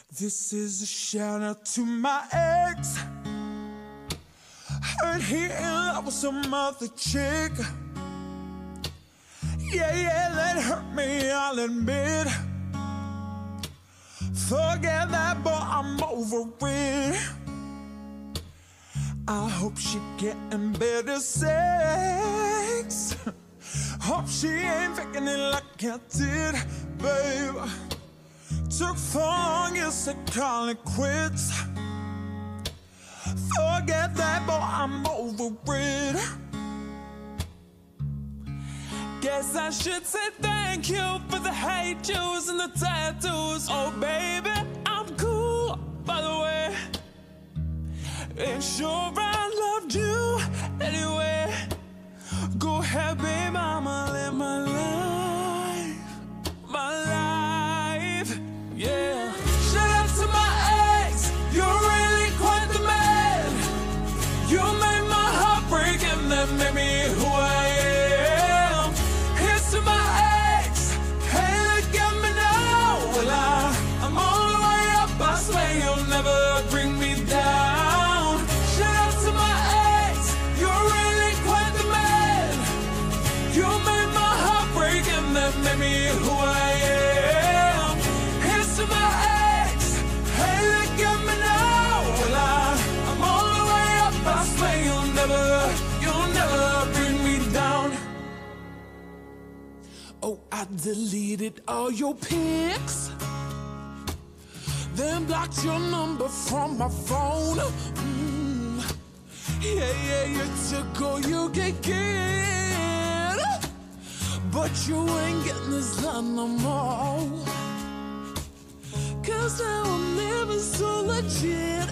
This is a shout out to my ex. Heard he in love with some other chick. Yeah, that hurt me, I'll admit. Forget that, but I'm over it. I hope she getting better sex. Hope she ain't faking it like I did, babe. Took 4 long years to call it quits. Forget that, but I'm over it. Guess I should say thank you for the hate juice and the tattoos. Oh baby, I'm cool, by the way. And sure I loved you anyway. Go ahead, babe, I'ma live my life. My life, yeah. Shout out to my ex, you're really quite the man. You made my heart break and that made me who I am. Here's to my ex, hey, look at me now. Well, I'm all the way up, I swear you'll never bring me down. Shout out to my ex, you're really quite the man. You made my heart break and that made me who I am. Here's to my ex, hey, look at me now. Well, I'm all the way up, I swear you'll never bring me down. Oh, I deleted all your pics, then blocked your number from my phone. Yeah, you took all you could get, but you ain't getting this love no more. Cause now I'm living so legit,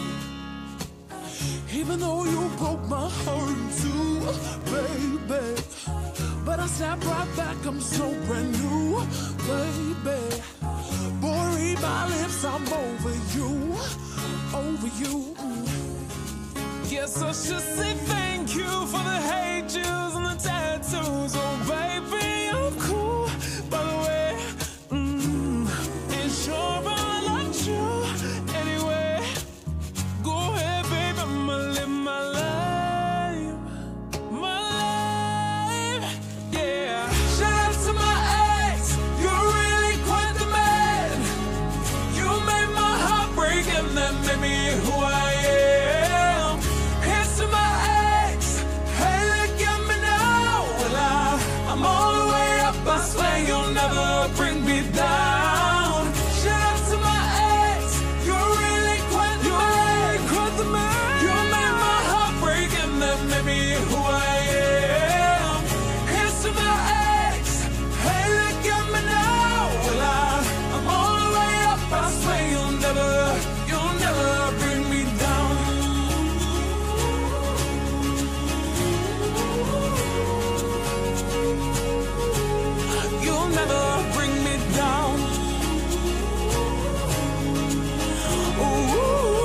even though you broke my heart too, baby. But I snap right back, I'm so brand new, baby. Boy, read my lips, I'm over you, over you. Guess I should say thank you for the hate juice and the tattoos. Oh baby, I'm cool, by the way. And sure I loved you anyway. Go ahead, baby, I'ma live my life. My life, yeah. Shout out to my ex, you're really quite the man. You made my heart break and that made me who I am. Here's to my ex, hey, look at me now. Well, I'm all the way up, I swear you'll never bring me down. Shout out to my ex, you're really quite the man. You made my heart break and that made me who I am. Here's to my ex, hey, look at me now. Well, I'm all the way up, I swear you'll never bring me down. You'll never bring me down. Ooh,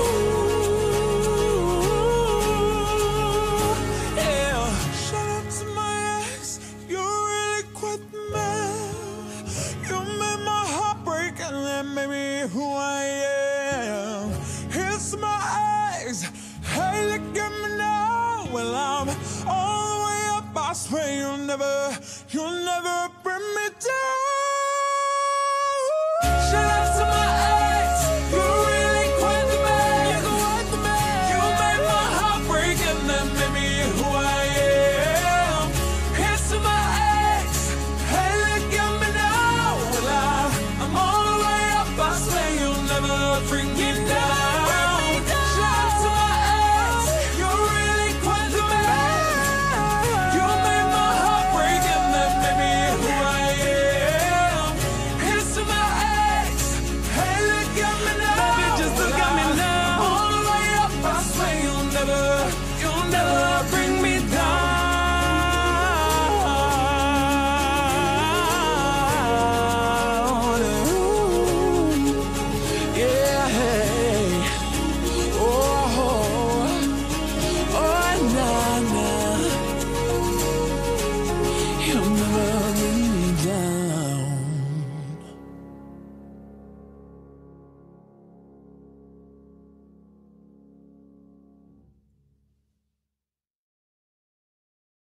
yeah. Shout out to my ex, you're really quite the man. You made my heart break and that made me who I am. Here's to my ex, hey, look at me now. Well, I'm all the way up, I swear you'll never